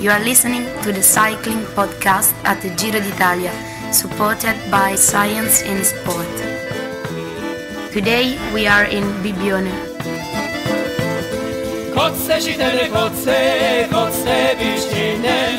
You are listening to the cycling podcast at the Giro d'Italia, supported by Science in Sport. Today we are in Bibione. Kotze čitene kotze višćine,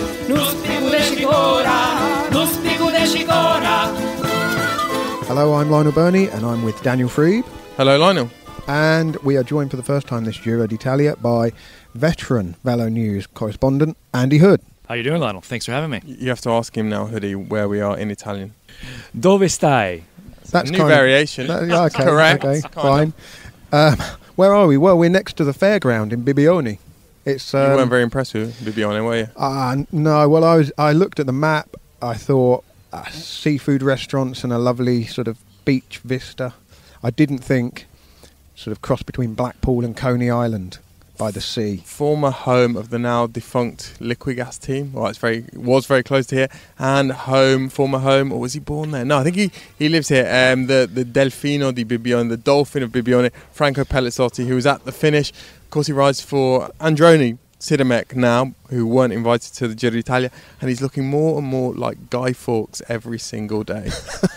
nuspigudeši gora. Hello, I'm Lionel Burney and I'm with Daniel Freeb. Hello, Lionel. And we are joined for the first time this Giro d'Italia by veteran Velo News correspondent Andy Hood. How you doing, Lionel? Thanks for having me. You have to ask him now, Hoodie, where we are in Italian. Dove stai? That's a new variation. Okay, correct. Okay, fine. Where are we? Well, we're next to the fairground in Bibione. It's you weren't very impressed with Bibione, were you? No. Well, I looked at the map. I thought seafood restaurants and a lovely sort of beach vista. I didn't think sort of cross between Blackpool and Coney Island by the sea. Former home of the now defunct Liquigas team. Well, it was very close to here. And former home, or was he born there? No, I think he lives here. The Delfino di Bibione, the Dolphin of Bibione, Franco Pellizotti, who was at the finish. Of course, he rides for Androni Sidamek now, who weren't invited to the Giro d'Italia, and he's looking more and more like Guy Fawkes every single day.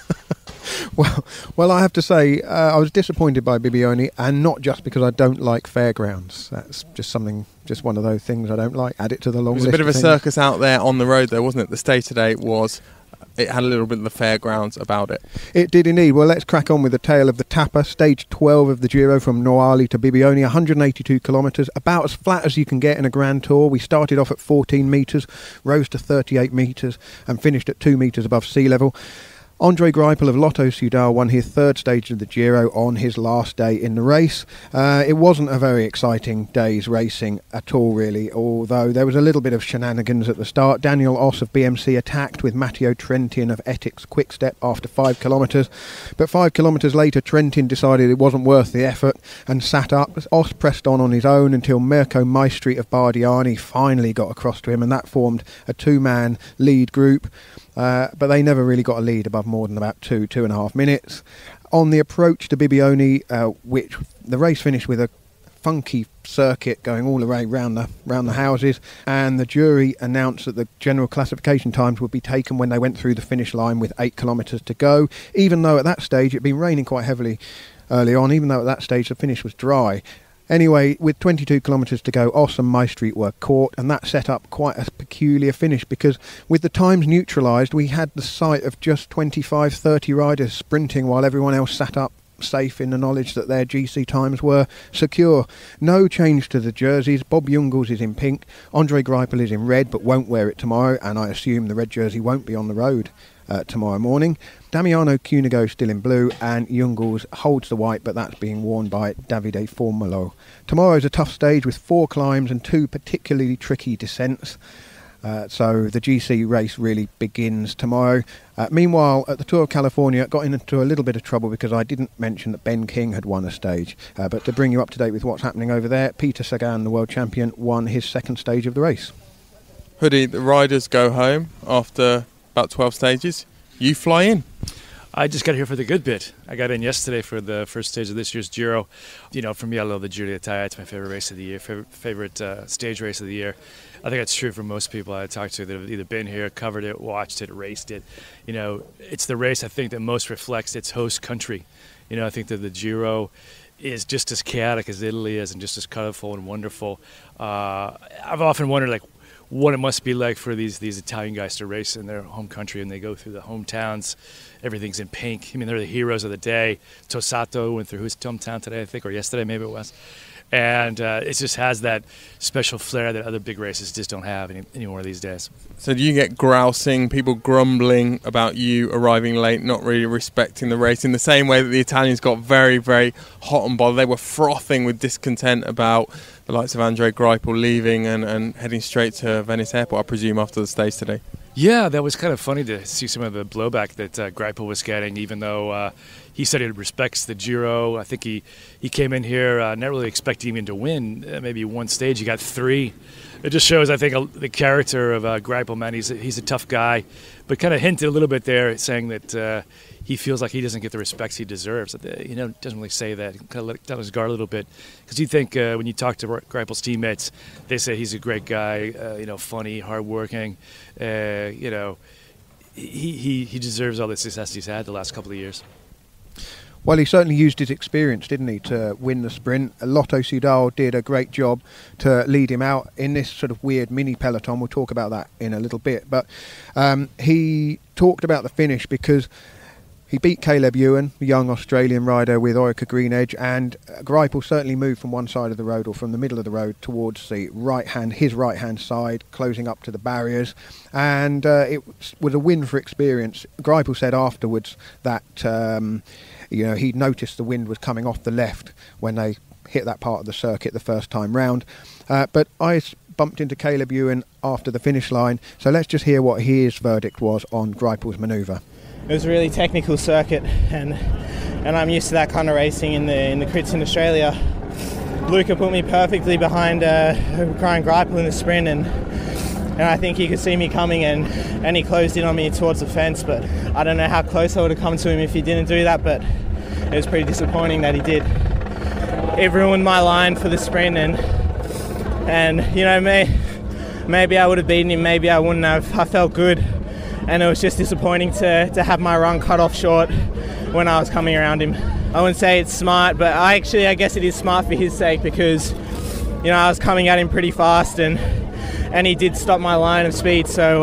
Well, I have to say, I was disappointed by Bibione, and not just because I don't like fairgrounds. That's just one of those things I don't like. Add it to the long list. There's a bit of a circus out there on the road, though, wasn't it? The stay today it had a little bit of the fairgrounds about it. It did indeed. Well, let's crack on with the tale of the Tappa, stage 12 of the Giro from Noali to Bibione, 182 kilometres, about as flat as you can get in a Grand Tour. We started off at 14 metres, rose to 38 metres and finished at 2 metres above sea level. Andre Greipel of Lotto Soudal won his third stage of the Giro on his last day in the race. It wasn't a very exciting day's racing at all, really, although there was a little bit of shenanigans at the start. Daniel Oss of BMC attacked with Matteo Trentin of Ethics Quickstep after 5 kilometres, but 5 kilometres later Trentin decided it wasn't worth the effort and sat up. Oss pressed on his own until Mirko Maestri of Bardiani finally got across to him, and that formed a two-man lead group. But they never really got a lead above more than about 2.5 minutes. On the approach to Bibione, which the race finished with a funky circuit going all the way round the houses, and the jury announced that the general classification times would be taken when they went through the finish line with 8 kilometres to go, even though at that stage it had been raining quite heavily early on, even though at that stage the finish was dry. Anyway, with 22 kilometres to go, Oss and Maestri were caught, and that set up quite a peculiar finish because with the times neutralised, we had the sight of just 25-30 riders sprinting while everyone else sat up safe in the knowledge that their GC times were secure. No change to the jerseys. Bob Jungels is in pink, Andre Greipel is in red but won't wear it tomorrow, and I assume the red jersey won't be on the road tomorrow morning. Damiano Cunego still in blue, and Jungels holds the white, but that's being worn by Davide Formolo. Tomorrow's a tough stage with 4 climbs and 2 particularly tricky descents. So the GC race really begins tomorrow. Meanwhile, at the Tour of California, got into a little bit of trouble because I didn't mention that Ben King had won a stage. But to bring you up to date with what's happening over there, Peter Sagan, the world champion, won his second stage of the race. Hoodie, the riders go home after about 12 stages. You fly in. I just got here for the good bit. I got in yesterday for the first stage of this year's Giro. You know, for me, I love the Giro d'Italia. It's my favorite race of the year, favorite stage race of the year. I think that's true for most people I talked to that have either been here, covered it, watched it, raced it. You know, it's the race I think that most reflects its host country. You know, I think that the Giro is just as chaotic as Italy is and just as colorful and wonderful. I've often wondered, like, what it must be like for these Italian guys to race in their home country, and they go through the hometowns. Everything's in pink. I mean, they're the heroes of the day. Tosato went through his hometown today, I think, or yesterday maybe it was. And it just has that special flair that other big races just don't have anymore these days. So do you get grousing, people grumbling about you arriving late, not really respecting the race, in the same way that the Italians got very, very hot and bothered? They were frothing with discontent about the likes of Andre Greipel leaving and heading straight to Venice Airport, I presume, after the stage today. Yeah, that was kind of funny to see some of the blowback that Greipel was getting, even though he said he respects the Giro. I think he came in here not really expecting even to win maybe one stage. He got 3 it just shows, I think, the character of Greipel, man. He's a tough guy, but kind of hinted a little bit there, saying that he feels like he doesn't get the respect he deserves. Doesn't really say that. Kind of let down his guard a little bit, because you think when you talk to Greipel's teammates, they say he's a great guy, funny, hardworking. He deserves all the success he's had the last couple of years. Well, he certainly used his experience, didn't he, to win the sprint. Lotto Soudal did a great job to lead him out in this sort of weird mini peloton. We'll talk about that in a little bit. But he talked about the finish because he beat Caleb Ewan, the young Australian rider with Orica Green Edge, and Greipel certainly moved from one side of the road, or from the middle of the road, towards the his right-hand side, closing up to the barriers. And it was a win for experience. Greipel said afterwards that he'd noticed the wind was coming off the left when they hit that part of the circuit the first time round. But I bumped into Caleb Ewan after the finish line, so let's just hear what his verdict was on Greipel's manoeuvre. It was a really technical circuit, and I'm used to that kind of racing in the crits in Australia. Luca put me perfectly behind Ryan Greipel in the sprint, and I think he could see me coming, and he closed in on me towards the fence, but I don't know how close I would have come to him if he didn't do that, but it was pretty disappointing that he did. It ruined my line for the sprint, and maybe I would have beaten him, maybe I wouldn't have. I felt good, and it was just disappointing to have my run cut off short when I was coming around him. I wouldn't say it's smart, but I guess it is smart for his sake, because I was coming at him pretty fast, and he did stop my line of speed, so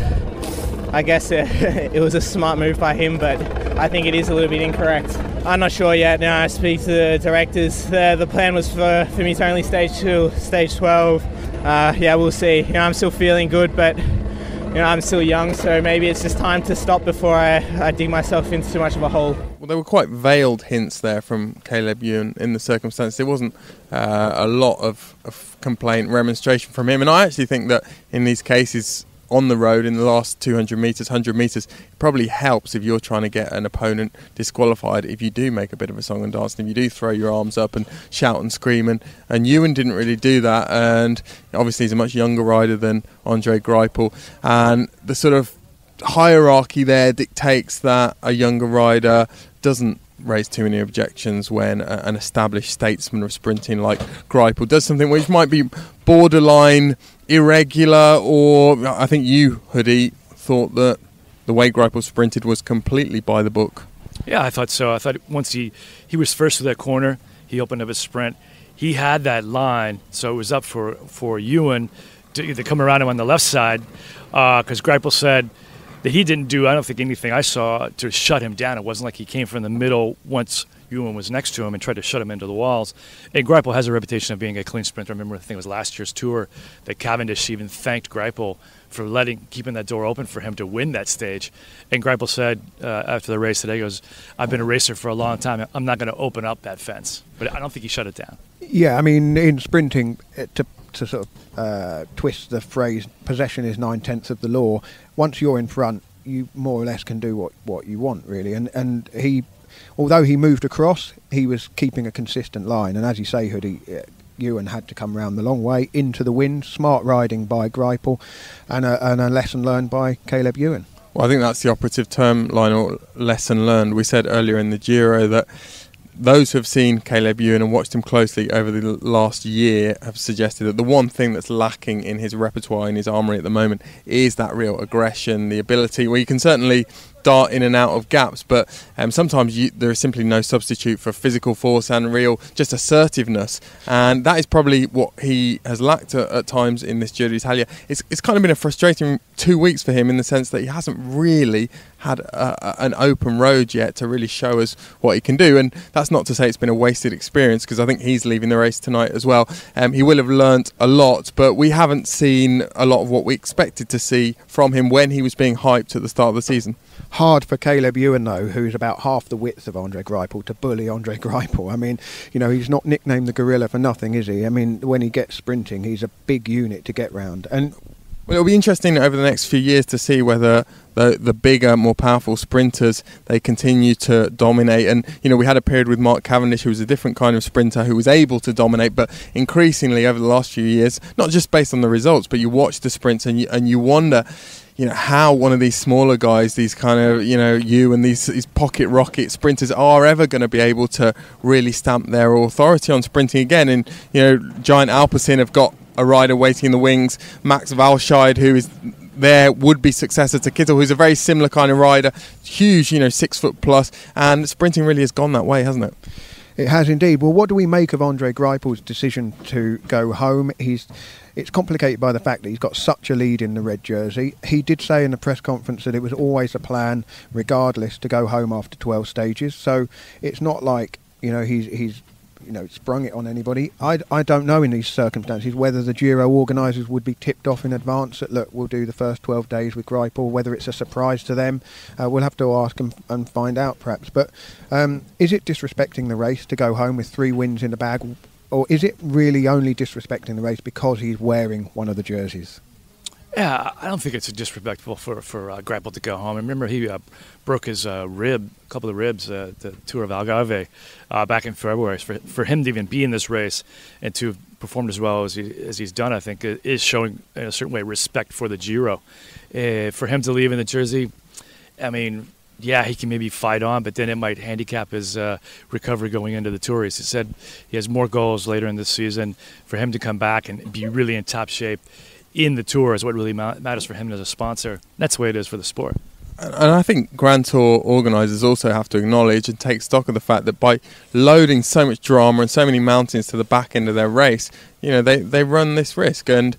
I guess it was a smart move by him, but I think it is a little bit incorrect. I'm not sure yet. Now I speak to the directors. The plan was for me to only stage 2, stage 12. We'll see. I'm still feeling good, but I'm still young, so maybe it's just time to stop before I dig myself into too much of a hole. Well, there were quite veiled hints there from Caleb Ewan in the circumstance. There wasn't a lot of complaint, remonstration from him. And I actually think that in these cases on the road, in the last 200 metres, 100 metres, it probably helps if you're trying to get an opponent disqualified, if you do make a bit of a song and dance, and if you do throw your arms up and shout and scream. And Ewan didn't really do that. And obviously he's a much younger rider than Andre Greipel. And the sort of hierarchy there dictates that a younger rider doesn't raise too many objections when an established statesman of sprinting like Greipel does something which might be borderline irregular. Or I think you, Hoodie, thought that the way Greipel sprinted was completely by the book. Yeah, I thought so. I thought once he was first to that corner, he opened up his sprint. He had that line, so it was up for Ewan to come around him on the left side, because Greipel said that he didn't do, I don't think, anything I saw to shut him down. It wasn't like he came from the middle once Ewan was next to him and tried to shut him into the walls. And Greipel has a reputation of being a clean sprinter. I remember, I think it was last year's Tour, that Cavendish even thanked Greipel for keeping that door open for him to win that stage. And Greipel said after the race today, he goes, "I've been a racer for a long time. I'm not going to open up that fence." But I don't think he shut it down. Yeah, I mean, in sprinting, to sort of twist the phrase, possession is 9/10 of the law. Once you're in front, you more or less can do what you want, really. And he, although he moved across, he was keeping a consistent line. And as you say, Hoodie, Ewan had to come round the long way into the wind. Smart riding by Greipel, and a lesson learned by Caleb Ewan. Well, I think that's the operative term, Lionel, lesson learned. We said earlier in the Giro that those who have seen Caleb Ewan and watched him closely over the last year have suggested that the one thing that's lacking in his repertoire, in his armoury at the moment, is that real aggression, the ability where you can certainly dart in and out of gaps, but sometimes there is simply no substitute for physical force and real just assertiveness, and that is probably what he has lacked at times in this Giro d'Italia. It's kind of been a frustrating 2 weeks for him in the sense that he hasn't really had an open road yet to really show us what he can do, and that's not to say it's been a wasted experience, because I think he's leaving the race tonight as well. He will have learnt a lot, but we haven't seen a lot of what we expected to see from him when he was being hyped at the start of the season. Hard for Caleb Ewan, though, who's about half the width of Andre Greipel, to bully Andre Greipel. I mean, he's not nicknamed the Gorilla for nothing, is he? I mean, when he gets sprinting, he's a big unit to get round. And Well, it'll be interesting over the next few years to see whether the bigger, more powerful sprinters, they continue to dominate. And, we had a period with Mark Cavendish, who was a different kind of sprinter, who was able to dominate. But increasingly over the last few years, not just based on the results, but you watch the sprints and you wonder, how one of these smaller guys, these kind of, you and these pocket rocket sprinters are ever going to be able to really stamp their authority on sprinting again. And, Giant Alpecin have got a rider waiting in the wings, Max Walscheid, who is their would-be successor to Kittel, who's a very similar kind of rider, huge, 6 foot plus, and sprinting really has gone that way, hasn't it? It has indeed. Well, what do we make of Andre Greipel's decision to go home? It's complicated by the fact that he's got such a lead in the red jersey. He did say in the press conference that it was always a plan, regardless, to go home after 12 stages. So it's not like, he's sprung it on anybody. I don't know in these circumstances whether the Giro organisers would be tipped off in advance that, look, we'll do the first 12 days with Greipel, whether it's a surprise to them. We'll have to ask and find out perhaps. But is it disrespecting the race to go home with 3 wins in the bag, or is it really only disrespecting the race because he's wearing one of the jerseys? Yeah, I don't think it's disrespectful for Greipel to go home. I remember he broke his a couple of ribs at the Tour of Algarve back in February. For him to even be in this race and to have performed as well as he's done, I think, is showing in a certain way respect for the Giro. For him to leave in the jersey, I mean, yeah, he can maybe fight on, but then it might handicap his recovery going into the Tour. He said he has more goals later in the season. For him to come back and be really in top shape in the Tour is what really matters for him as a sponsor. That's the way it is for the sport. And I think Grand Tour organisers also have to acknowledge and take stock of the fact that by loading so much drama and so many mountains to the back end of their race, they run this risk. And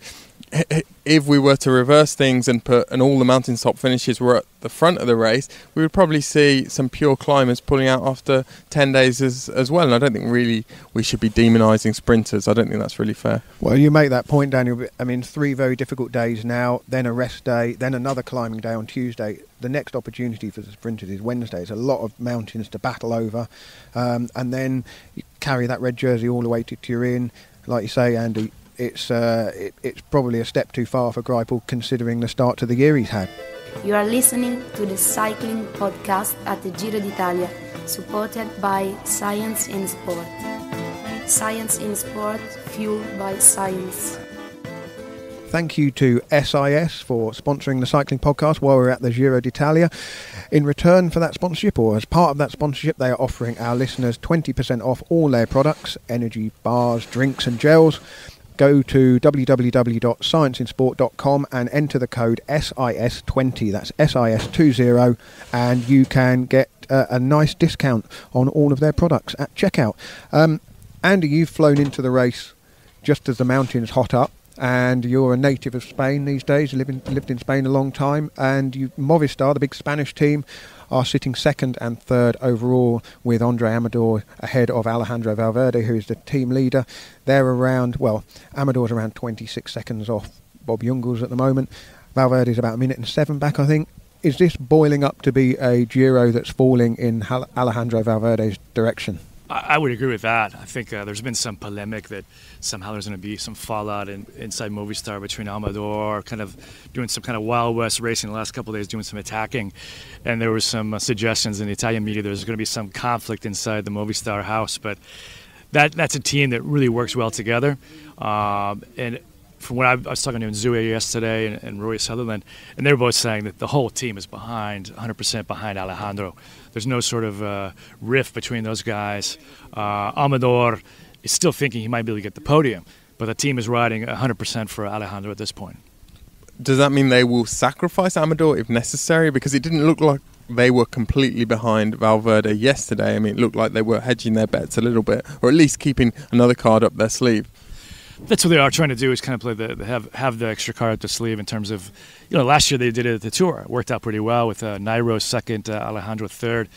if we were to reverse things and all the mountaintop finishes were at the front of the race, we would probably see some pure climbers pulling out after 10 days as well. And I don't think really we should be demonising sprinters. I don't think that's really fair. Well, you make that point, Daniel. I mean, 3 very difficult days now, then a rest day, then another climbing day on Tuesday. The next opportunity for the sprinters is Wednesday. It's a lot of mountains to battle over. And then you carry that red jersey all the way to Turin. Like you say, Andy, it's probably a step too far for Greipel considering the start to the year he's had. You are listening to the cycling podcast at the Giro d'Italia, supported by Science in Sport. Science in Sport, fueled by science. Thank you to SIS for sponsoring the cycling podcast while we're at the Giro d'Italia. In return for that sponsorship, or as part of that sponsorship, they are offering our listeners 20% off all their products, energy bars, drinks and gels. Go to www.scienceinsport.com and enter the code SIS20, that's SIS20, and you can get a nice discount on all of their products at checkout. Andy, you've flown into the race just as the mountains hot up, and you're a native of Spain these days, lived in Spain a long time, and Movistar, the big Spanish team, are sitting second and third overall with Andre Amador ahead of Alejandro Valverde, who is the team leader. They're Amador's around 26 seconds off Bob Jungels at the moment. Valverde's about 1:07 back, I think. Is this boiling up to be a Giro that's falling in Alejandro Valverde's direction? I would agree with that. I think there's been some polemic that somehow there's going to be some fallout inside Movistar between Amador, kind of doing some kind of Wild West racing the last couple of days, doing some attacking. And there were some suggestions in the Italian media there's going to be some conflict inside the Movistar house. But that's a team that really works well together. And from what I was talking to Nzue yesterday and Roy Sutherland, and they were both saying that the whole team is 100% behind Alejandro. There's no sort of rift between those guys. Amador is still thinking he might be able to get the podium, but the team is riding 100% for Alejandro at this point. Does that mean they will sacrifice Amador if necessary? Because it didn't look like they were completely behind Valverde yesterday. I mean, it looked like they were hedging their bets a little bit, or at least keeping another card up their sleeve. That's what they are trying to do, is kind of play have the extra card up the sleeve in terms of, last year they did it at the Tour. It worked out pretty well with Nairo second, Alejandro third.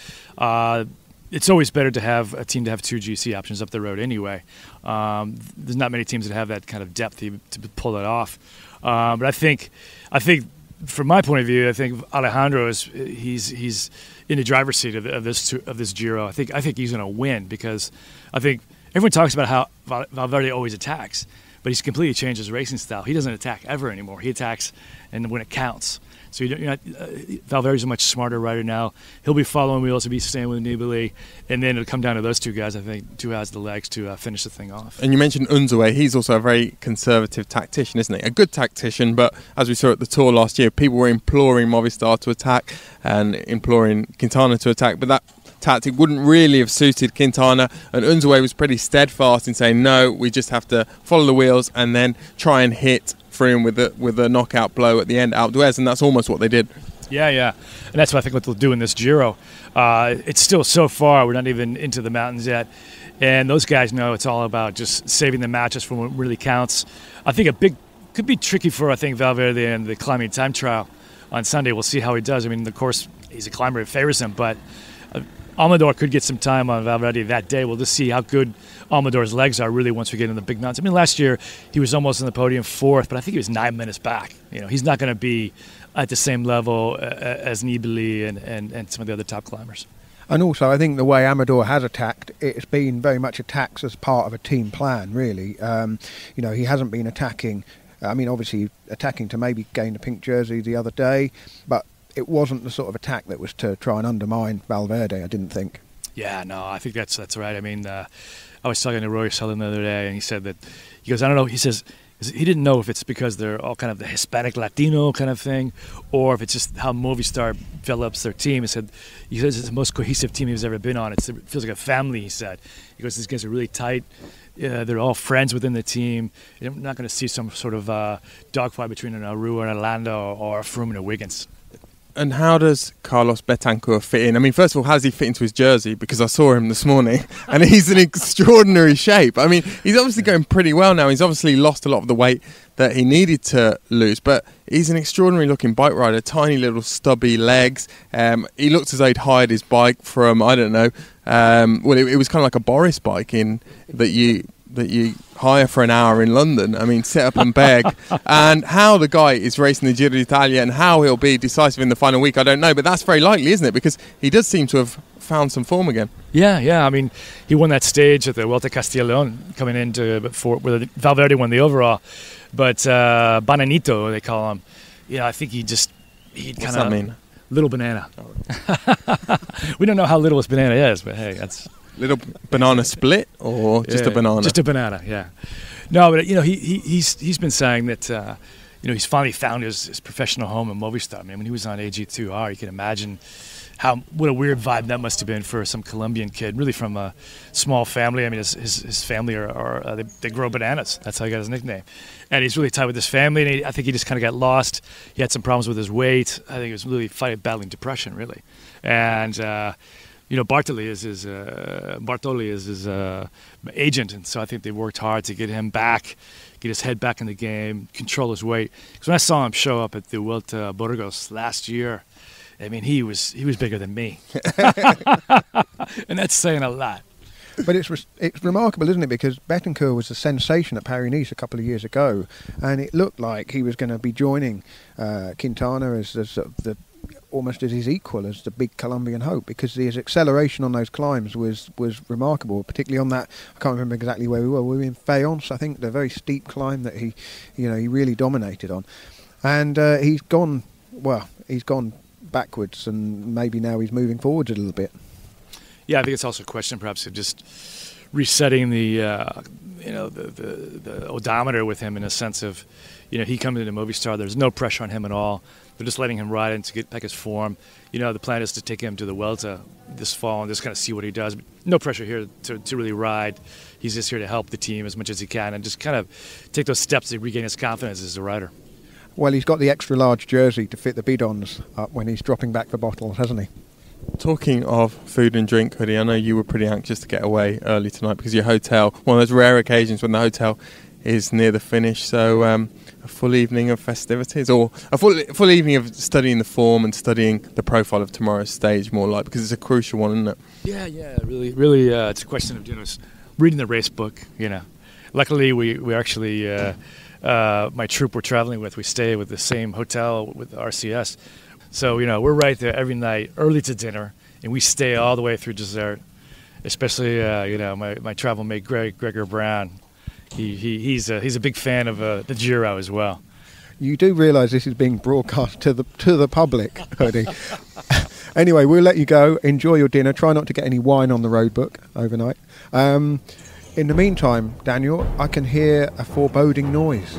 It's always better to have a team to have 2 GC options up the road anyway. There's not many teams that have that kind of depth to pull it off. But I think from my point of view, I think Alejandro he's in the driver's seat of this Giro. I think he's going to win, because I think everyone talks about how Valverde always attacks, but but he's completely changed his racing style. He doesn't attack ever anymore. He attacks and when it counts. So Valverde's a much smarter rider now. He'll be following wheels. He'll be staying with Nibali. And then it'll come down to those two guys, I think, who has the legs to finish the thing off. And you mentioned Unzué. He's also a very conservative tactician, isn't he? A good tactician, but as we saw at the Tour last year, people were imploring Movistar to attack and imploring Quintana to attack. But that tactic wouldn't really have suited Quintana. And Unzué was pretty steadfast in saying, no, we just have to follow the wheels and then try and hit Froome with a knockout blow at the end out D'Huez, and that's almost what they did. Yeah. And that's what I think what they'll do in this Giro. It's still so far. We're not even into the mountains yet. And those guys know it's all about just saving the matches for what really counts. I think could be tricky for, Valverde and the climbing time trial on Sunday. We'll see how he does. I mean, of course, he's a climber. It favors him, but Amador could get some time on Valverde that day. We'll just see how good Amador's legs are really once we get in the big mountains. I mean, last year he was almost in the podium fourth, but I think he was 9 minutes back. He's not going to be at the same level as Nibali and some of the other top climbers. And also, I think the way Amador has attacked, it's been very much attacks as part of a team plan, really. He hasn't been attacking, obviously attacking to maybe gain a pink jersey the other day, but it wasn't the sort of attack that was to try and undermine Valverde, I didn't think. Yeah, no, I think that's right. I mean, I was talking to Roy Sullivan the other day, and he said that, he goes, I don't know, he says, he didn't know if it's because they're all kind of the Hispanic Latino kind of thing, or if it's just how Movistar develops their team. He said it's the most cohesive team he's ever been on. It feels like a family, he said. He goes, these guys are really tight. They're all friends within the team. You're not going to see some sort of dogfight between an Aru and a Lando or a Froome and a Wiggins. And how does Carlos Betancourt fit in? I mean, first of all, how does he fit into his jersey? Because I saw him this morning, and he's in extraordinary shape. I mean, he's obviously going pretty well now. He's obviously lost a lot of the weight that he needed to lose, but he's an extraordinary-looking bike rider, tiny little stubby legs. He looked as though he'd hired his bike from, I don't know, it was kind of like a Boris bike that you hire for an hour in London. I mean, sit up and beg. And how the guy is racing the Giro d'Italia and how he'll be decisive in the final week, I don't know. But that's very likely, isn't it? Because he does seem to have found some form again. Yeah. I mean, he won that stage at the Vuelta Castilla León coming into where Valverde won the overall. But Bananito, they call him. I think he'd What's kind that of mean? Little banana. We don't know how little this banana is, but hey, that's... Little banana split or just a banana? Just a banana, yeah. No, but he's been saying that he's finally found his professional home in Movistar. I mean, when he was on AG2R, you can imagine what a weird vibe that must have been for some Colombian kid, really from a small family. I mean, his family they grow bananas. That's how he got his nickname. And he's really tight with his family, and I think he just kind of got lost. He had some problems with his weight. I think he was really battling depression, really. And Bartoli is his agent, and so I think they worked hard to get him back, get his head back in the game, control his weight. Because when I saw him show up at the Vuelta Burgos last year, I mean, he was bigger than me, and that's saying a lot. But it's remarkable, isn't it? Because Betancourt was a sensation at Paris-Nice a couple of years ago, and it looked like he was going to be joining Quintana as almost as his equal as the big Colombian hope, because his acceleration on those climbs was remarkable, particularly on that, I can't remember exactly where we were in Fayence, I think, the very steep climb that he really dominated on. And he's gone backwards, and maybe now he's moving forwards a little bit. Yeah, I think it's also a question perhaps of just resetting the odometer with him, in a sense of, he comes into Movistar, there's no pressure on him at all. They're just letting him ride and to get back his form. The plan is to take him to the Vuelta this fall and just kind of see what he does. But no pressure here to really ride. He's just here to help the team as much as he can and just kind of take those steps to regain his confidence as a rider. Well, he's got the extra large jersey to fit the bidons up when he's dropping back for bottles, hasn't he? Talking of food and drink, Hoodie, I know you were pretty anxious to get away early tonight because your hotel, one of those rare occasions when the hotel is near the finish, so a full evening of festivities, or a full evening of studying the form and studying the profile of tomorrow's stage, more like, because it's a crucial one, isn't it? Yeah, really, it's a question of reading the race book. Luckily we actually my troop we're traveling with, we stay with the same hotel with RCS, so we're right there every night, early to dinner, and we stay all the way through dessert. Especially my travel mate Gregor Brown. he's a big fan of the Giro as well. You do realise this is being broadcast to the public, Hoodie. Anyway, we'll let you go. Enjoy your dinner. Try not to get any wine on the road book overnight. In the meantime, Daniel, I can hear a foreboding noise.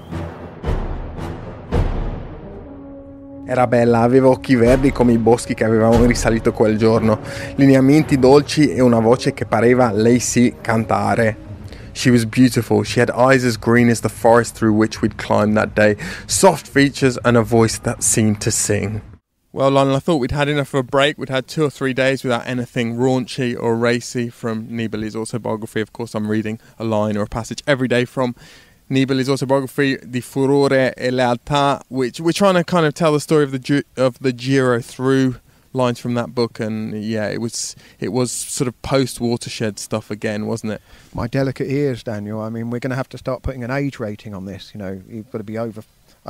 Era bella, aveva occhi verdi come i boschi che avevamo risalito quel giorno, lineamenti dolci e una voce che pareva lei sì cantare. She was beautiful. She had eyes as green as the forest through which we'd climbed that day, soft features and a voice that seemed to sing. Well, Lionel, I thought we'd had enough of a break. We'd had 2 or 3 days without anything raunchy or racy from Nibali's autobiography. Of course, I'm reading a line or a passage every day from Nibali's autobiography, Di Furore e Lealtà, which we're trying to kind of tell the story of the Giro through lines from that book. And yeah, it was sort of post-watershed stuff again, wasn't it? My delicate ears, Daniel. I mean, we're going to have to start putting an age rating on this. You know, you've got to be over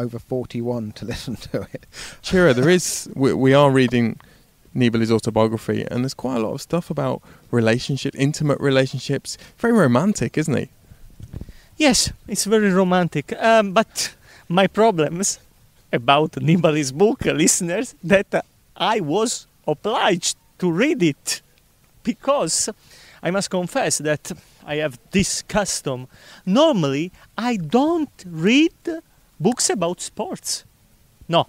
41 to listen to it. Ciro, we are reading Nibali's autobiography, and there's quite a lot of stuff about relationships, intimate relationships. Very romantic, isn't he? Yes, it's very romantic. But my problems about Nibali's book, listeners, that I was obliged to read it because I must confess that I have this custom. Normally, I don't read books about sports. No,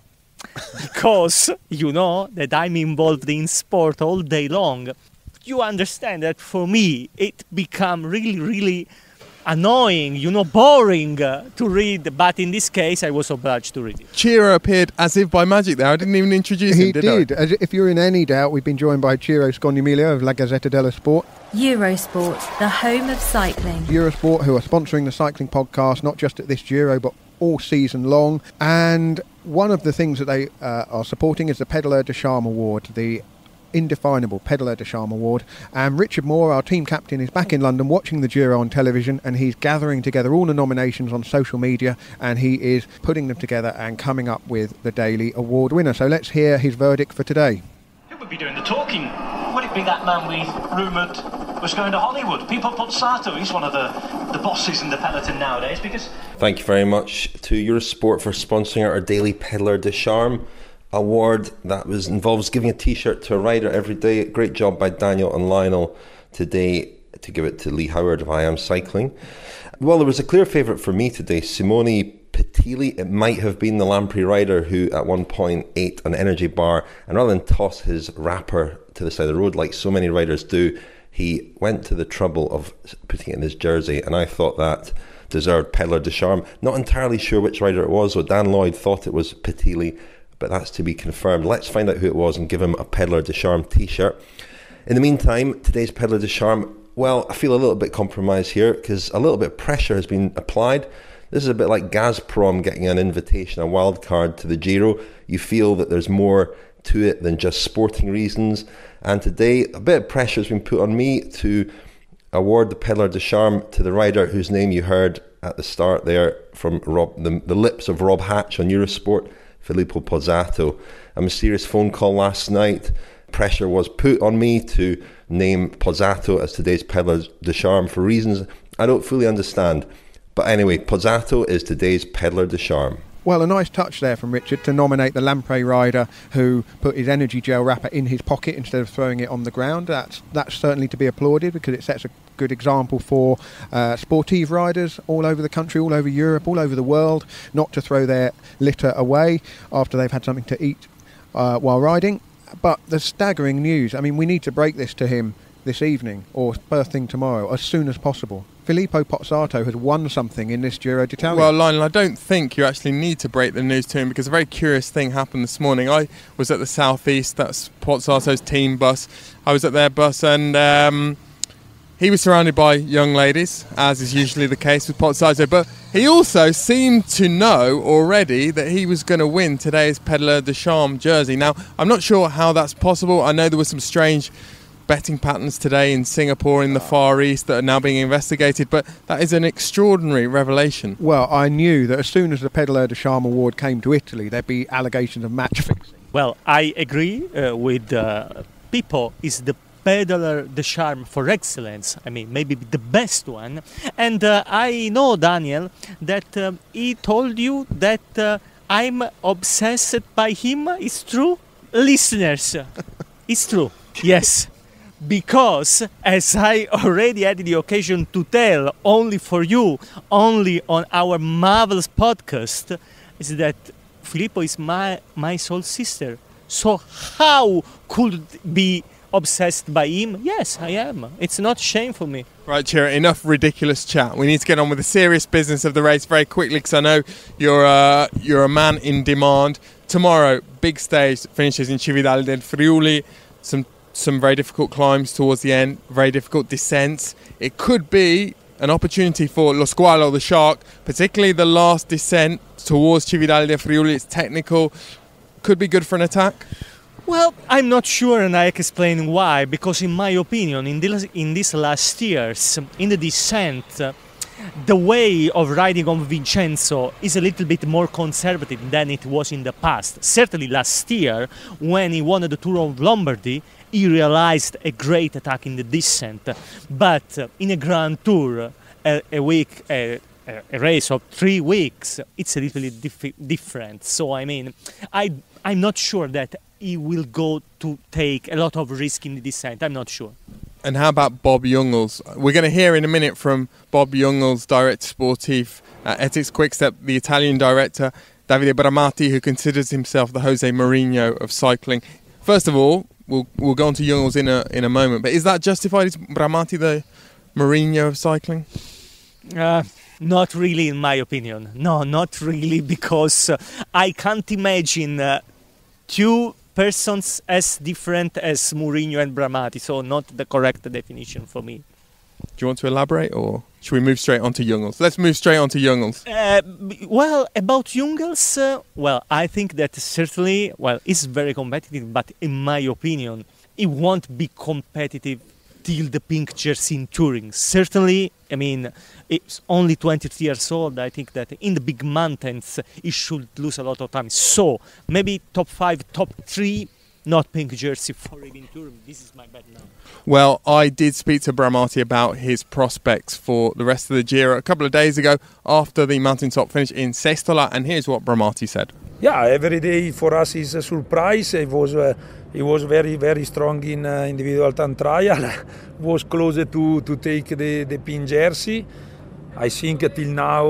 because you know that I'm involved in sport all day long. You understand that for me it become really, really annoying, boring to read, but in this case I was obliged to read it. Ciro appeared as if by magic there. I didn't even introduce him, did I? He did. As if you're in any doubt, we've been joined by Ciro Scognamiglio of La Gazzetta dello Sport. Eurosport, the home of cycling. Eurosport, who are sponsoring the cycling podcast, not just at this Giro, but all season long. And one of the things that they are supporting is the Pedaleur de Charme Award, the indefinable Pedaleur de Charme Award. And Richard Moore, our team captain, is back in London watching the Giro on television, and he's gathering together all the nominations on social media, and he is putting them together and coming up with the daily award winner. So let's hear his verdict for today. Who would be doing the talking? Would it be that man we rumoured was going to Hollywood? Pipo Pozzato, he's one of the bosses in the peloton nowadays, because... Thank you very much to Eurosport for sponsoring our daily Pedaleur de Charme award that involves giving a t-shirt to a rider every day. Great job by Daniel and Lionel today to give it to Lee Howard of I Am Cycling. Well, there was a clear favourite for me today, Simone Petilli. It might have been the Lamprey rider who at one point ate an energy bar, and rather than toss his wrapper to the side of the road like so many riders do, he went to the trouble of putting it in his jersey, and I thought that deserved Pedaleur de Charme. Not entirely sure which rider it was, so Dan Lloyd thought it was Petilli, but that's to be confirmed. Let's find out who it was and give him a Pedaleur de Charme t-shirt. In the meantime, today's Pedaleur de Charme, well, I feel a little bit compromised here because a little bit of pressure has been applied. This is a bit like Gazprom getting an invitation, a wild card to the Giro. You feel that there's more to it than just sporting reasons. And today, a bit of pressure has been put on me to award the Pedaleur de Charme to the rider whose name you heard at the start there from the lips of Rob Hatch on Eurosport, Filippo Pozzato. A mysterious phone call last night. Pressure was put on me to name Pozzato as today's Pedaleur de Charme for reasons I don't fully understand. But anyway, Pozzato is today's Pedaleur de Charme. Well, a nice touch there from Richard to nominate the Lamprey rider who put his energy gel wrapper in his pocket instead of throwing it on the ground. That's certainly to be applauded because it sets a good example for sportive riders all over the country, all over Europe, all over the world, not to throw their litter away after they've had something to eat while riding. But the staggering news, I mean, we need to break this to him this evening or first thing tomorrow as soon as possible. Filippo Pozzato has won something in this Giro d'Italia. Well, Lionel, I don't think you actually need to break the news to him because a very curious thing happened this morning. I was at the Southeast, that's Pozzato's team bus. I was at their bus and he was surrounded by young ladies, as is usually the case with Pozzato, but he also seemed to know already that he was going to win today's Pedaleur de Charme jersey. Now, I'm not sure how that's possible. I know there were some strange betting patterns today in Singapore in the Far East that are now being investigated, but that is an extraordinary revelation. Well, I knew that as soon as the Pedaleur de Charme award came to Italy, there'd be allegations of match fixing. Well, I agree with Pippo. Is the peddler de charme for excellence. I mean, maybe the best one. And I know, Daniel, that he told you that I'm obsessed by him. It's true? Listeners, it's true. Yes. Because, as I already had the occasion to tell only for you, only on our marvelous podcast, is that Filippo is my soul sister. So how could be obsessed by him? Yes, I am. It's not shame for me. Right, Ciro, enough ridiculous chat. We need to get on with the serious business of the race very quickly, because I know you're a man in demand. Tomorrow, big stage, finishes in Cividale del Friuli. Some very difficult climbs towards the end, very difficult descents. It could be an opportunity for Lo Squalo, the Shark, particularly the last descent towards Cividale del Friuli. It's technical, could be good for an attack. Well, I'm not sure, and I explain why. Because in my opinion, in these last years, in the descent, the way of riding on Vincenzo is a little bit more conservative than it was in the past. Certainly last year, when he won the Tour of Lombardy, he realized a great attack in the descent. But in a Grand Tour, a race of 3 weeks, it's a little bit different. So, I mean, I'm not sure that he will go to take a lot of risk in the descent. I'm not sure. And how about Bob Jungels? We're going to hear in a minute from Bob Jungels, Director Sportif at Ethics Quickstep, the Italian director, Davide Bramati, who considers himself the Jose Mourinho of cycling. First of all, we'll go on to Jungels in a moment, but is that justified? Is Bramati the Mourinho of cycling? Not really, in my opinion. No, not really, because I can't imagine two persons as different as Mourinho and Bramati, so not the correct definition for me. Do you want to elaborate, or should we move straight on to Jungels? Let's move straight on to Jungels. Well, about Jungels, I think that certainly, it's very competitive, but in my opinion, it won't be competitive till the pink jersey in Turin. Certainly, I mean, it's only 23 years old. I think that in the big mountains, he should lose a lot of time. So, maybe top 5, top 3, not pink jersey for him in Turin. This is my bet now. Well, I did speak to Bramati about his prospects for the rest of the Giro a couple of days ago after the mountaintop finish in Sestola, and here's what Bramati said. Yeah, every day for us is a surprise. He was very, very strong in individual time trial. Was closer to take the pin jersey. I think till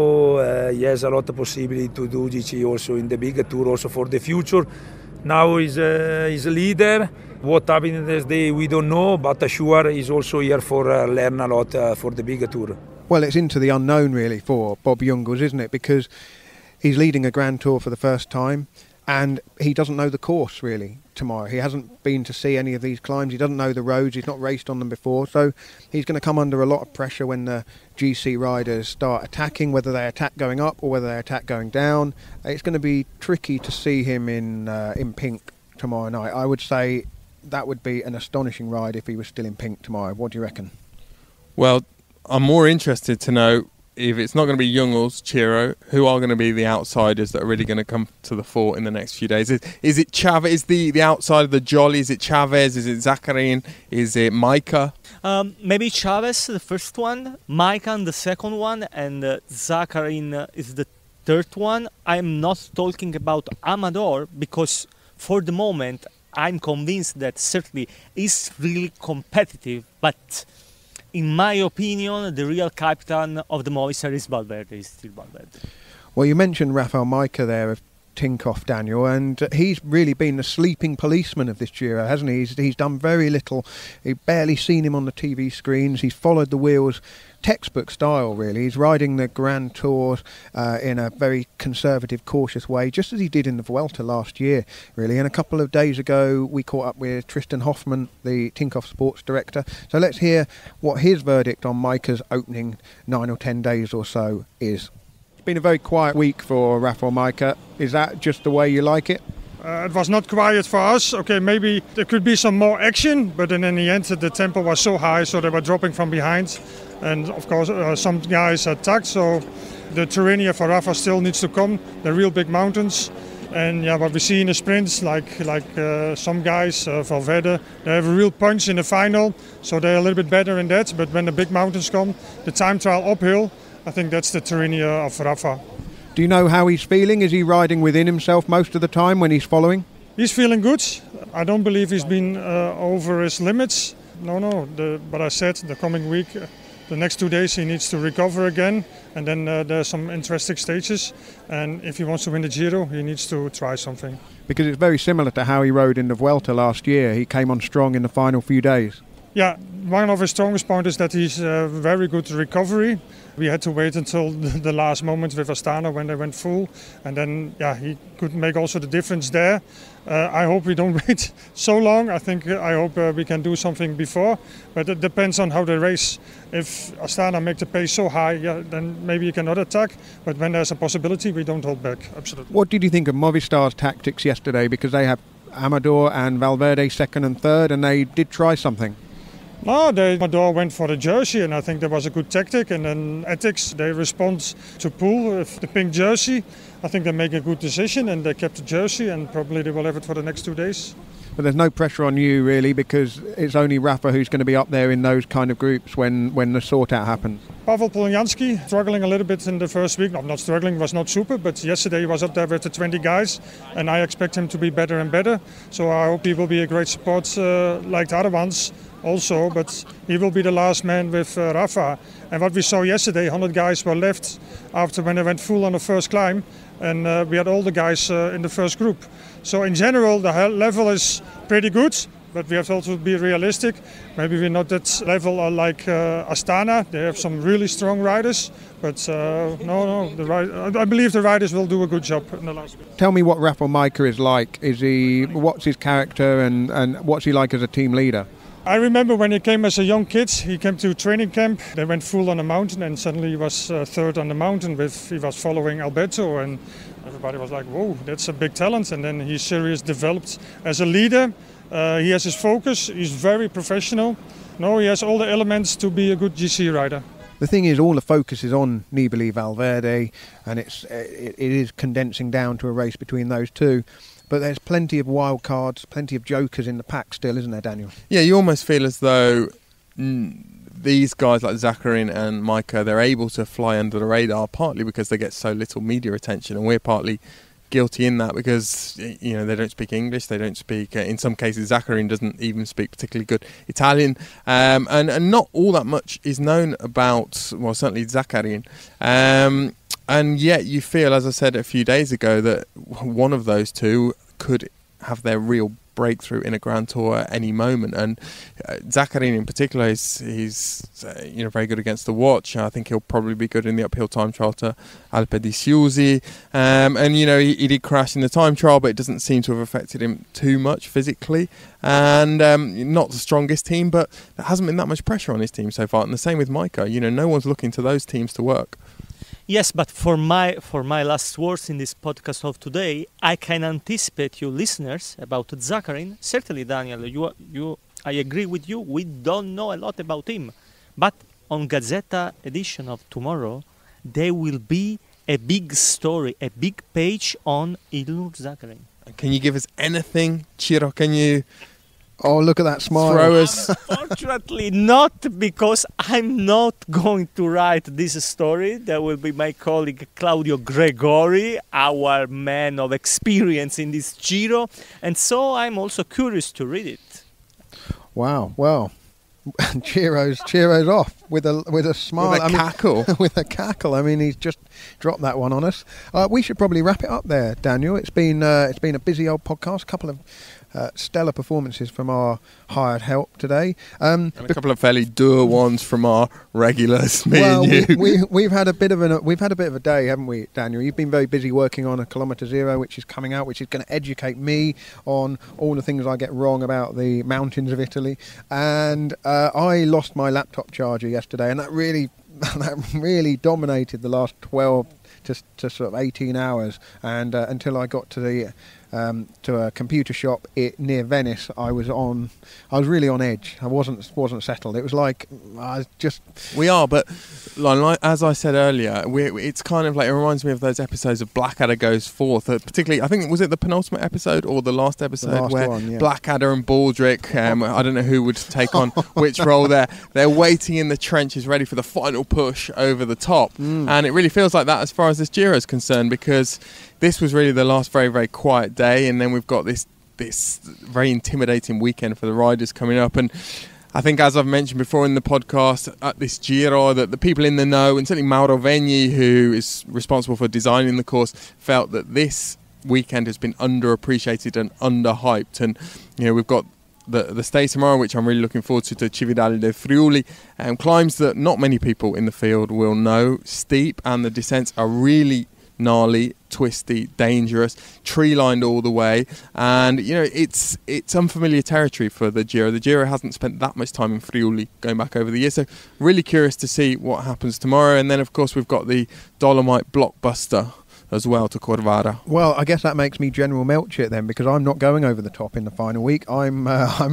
now he has a lot of possibility to do GC also in the bigger tour, also for the future. Now he's a leader. What happened this day we don't know, but sure he's also here for learn a lot for the bigger tour. Well, it's into the unknown really for Bob Jungels, isn't it? Because he's leading a Grand Tour for the first time, and he doesn't know the course really tomorrow. He hasn't been to see any of these climbs. He doesn't know the roads. He's not raced on them before, so he's going to come under a lot of pressure when the GC riders start attacking, whether they attack going up or whether they attack going down. It's going to be tricky to see him in pink tomorrow night. I would say that would be an astonishing ride if he was still in pink tomorrow. What do you reckon? Well, I'm more interested to know, if it's not going to be Jungels, Ciro, who are going to be the outsiders that are really going to come to the fore in the next few days? Is it Chavez? Is the outside of the jolly? Is it Chavez? Is it Zakharin? Is it Majka? Maybe Chavez, the first one, Majka the second one, and Zakharin is the third one. I'm not talking about Amador, because for the moment I'm convinced that certainly is really competitive, but in my opinion, the real captain of the Movistar is Valverde, is still Valverde. Well, you mentioned Rafał Majka there of Tinkoff, Daniel, and he's really been the sleeping policeman of this Giro, hasn't he? He's done very little. You've barely seen him on the TV screens. He's followed the wheels, textbook style, really. He's riding the Grand Tours in a very conservative, cautious way, just as he did in the Vuelta last year, really. And a couple of days ago, we caught up with Tristan Hoffmann, the Tinkoff sports director. So let's hear what his verdict on Majka's opening 9 or 10 days or so is. It's been a very quiet week for Rafał Majka. Is that just the way you like it? It was not quiet for us. Okay, maybe there could be some more action, but then in the end the tempo was so high, so they were dropping from behind. And of course some guys attacked, so the Thuringia for Rafa still needs to come, the real big mountains. And what we see in the sprints, like some guys, Valverde, they have a real punch in the final, so they're a little bit better in that. But when the big mountains come, the time trial uphill, I think that's the terrain of Rafa. Do you know how he's feeling? Is he riding within himself most of the time when he's following? He's feeling good. I don't believe he's been over his limits. No. But I said the coming week, the next 2 days he needs to recover again, and then there's some interesting stages. And if he wants to win the Giro, he needs to try something. Because it's very similar to how he rode in the Vuelta last year. He came on strong in the final few days. Yeah, one of his strongest points is that he's very good recovery. We had to wait until the last moment with Astana when they went full, and then he could make also the difference there. I hope we don't wait so long. I hope we can do something before, but it depends on how they race. If Astana make the pace so high, then maybe you cannot attack. But when there's a possibility, we don't hold back. Absolutely. What did you think of Movistar's tactics yesterday? Because they have Amador and Valverde second and third, and they did try something. No, Amador went for the jersey, and I think that was a good tactic. And then Ethics, they respond to Poel with the pink jersey. I think they make a good decision, and they kept the jersey, and probably they will have it for the next 2 days. But there's no pressure on you, really, because it's only Rafa who's going to be up there in those kind of groups when the sort-out happens. Pavel Polonyansky struggling a little bit in the first week. No, not struggling, was not super, but yesterday he was up there with the 20 guys, and I expect him to be better and better. So I hope he will be a great support like the other ones also, but he will be the last man with Rafa. And what we saw yesterday, 100 guys were left after when they went full on the first climb, and we had all the guys in the first group. So in general, the level is pretty good, but we have to also be realistic. Maybe we're not that level like Astana. They have some really strong riders, but I believe the riders will do a good job in the last week. Tell me what Rafał Majka is like. What's his character and what's he like as a team leader? I remember when he came as a young kid, he came to training camp. They went full on the mountain, and suddenly he was third on the mountain. He was following Alberto, and everybody was like, "Whoa, that's a big talent!" And then he seriously developed as a leader. He has his focus. He's very professional. He has all the elements to be a good GC rider. The thing is, all the focus is on Nibali Valverde, and it is condensing down to a race between those two. But there's plenty of wild cards, plenty of jokers in the pack still, isn't there, Daniel? Yeah, you almost feel as though these guys like Zakarin and Majka, they're able to fly under the radar, partly because they get so little media attention, and we're partly guilty in that because they don't speak English, they don't speak, in some cases Zakarin doesn't even speak particularly good Italian, and not all that much is known about, well, certainly Zakarin. And yet you feel, as I said a few days ago, that one of those two could have their real breakthrough in a Grand Tour at any moment. And Zakarin in particular, he's very good against the watch. I think he'll probably be good in the uphill time trial to Alpe di Siusi. He did crash in the time trial, but it doesn't seem to have affected him too much physically. And not the strongest team, but there hasn't been that much pressure on his team so far. And the same with Majka. No one's looking to those teams to work. Yes, but for my last words in this podcast of today, I can anticipate you listeners about Zakarin. Certainly, Daniel, I agree with you. We don't know a lot about him, but on Gazzetta edition of tomorrow, there will be a big story, a big page on Ilnur Zakarin. Can you give us anything, Ciro? Can you? Oh, look at that smile. Throw us. Unfortunately not, because I'm not going to write this story. There will be my colleague Claudio Gregori, our man of experience in this Giro. And so I'm also curious to read it. Wow, well, Ciro's off with a smile. With a cackle. With a cackle. I mean, he's just dropped that one on us. We should probably wrap it up there, Daniel. It's been a busy old podcast, a couple of stellar performances from our hired help today, and a couple of fairly dour ones from our regulars. And you. We've had a bit of a day, haven't we, Daniel? You've been very busy working on a Kilometre Zero, which is coming out, which is going to educate me on all the things I get wrong about the mountains of Italy. And I lost my laptop charger yesterday, and that really dominated the last 12 to sort of 18 hours, and until I got to the to a computer shop near Venice, I was really on edge. I wasn't settled. It was like we are, but like as I said earlier, it's kind of like, it reminds me of those episodes of Blackadder Goes Forth, particularly, I think, was it the penultimate episode or the last episode where Blackadder and Baldrick, I don't know who would take on which role there. They're waiting in the trenches ready for the final push over the top, and it really feels like that as far as this Giro is concerned, because this was really the last very, very quiet day, and then we've got this very intimidating weekend for the riders coming up. And I think, as I've mentioned before in the podcast, at this Giro, that the people in the know, and certainly Mauro Vegni, who is responsible for designing the course, felt that this weekend has been underappreciated and underhyped. And we've got the stage tomorrow, which I'm really looking forward to Cividale del Friuli, climbs that not many people in the field will know, steep, and the descents are really gnarly, twisty, dangerous, tree-lined all the way, and it's unfamiliar territory for the Giro. The Giro hasn't spent that much time in Friuli going back over the years, so really curious to see what happens tomorrow. And then, of course, we've got the Dolomite blockbuster as well to Corvara. Well, I guess that makes me General Melchett then, because I'm not going over the top in the final week. I'm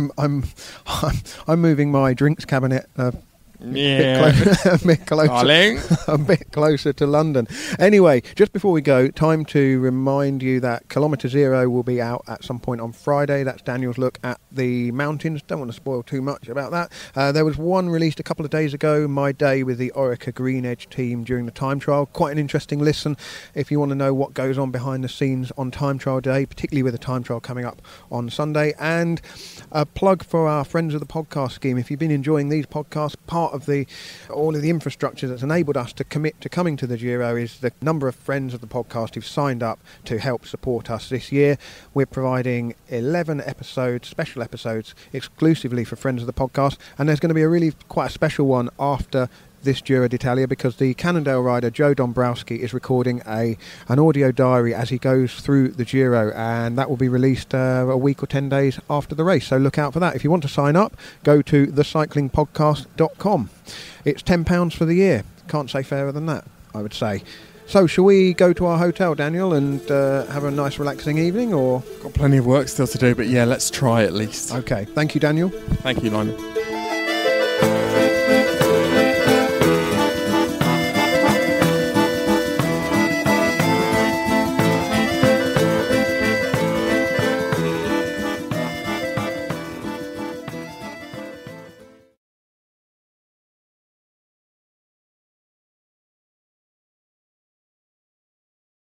moving my drinks cabinet a bit closer to London. Anyway, just before we go, time to remind you that Kilometre Zero will be out at some point on Friday. That's Daniel's look at the mountains. Don't want to spoil too much about that. There was one released a couple of days ago, My Day with the Orica Green Edge team during the time trial. Quite an interesting listen if you want to know what goes on behind the scenes on time trial day, particularly with the time trial coming up on Sunday. And a plug for our Friends of the Podcast scheme. If you've been enjoying these podcasts, part of all of the infrastructure that's enabled us to commit to coming to the Giro is the number of friends of the podcast who've signed up to help support us this year. We're providing 11 episodes, special episodes, exclusively for friends of the podcast, and there's going to be quite a special one after this Giro d'Italia, because the Cannondale rider Joe Dombrowski is recording an audio diary as he goes through the Giro, and that will be released a week or 10 days after the race, so look out for that. If you want to sign up, go to thecyclingpodcast.com. It's £10 for the year. Can't say fairer than that, I would say. So shall we go to our hotel, Daniel, and have a nice relaxing evening? Or got plenty of work still to do, but yeah, let's try at least. Okay, thank you, Daniel. Thank you, Lionel.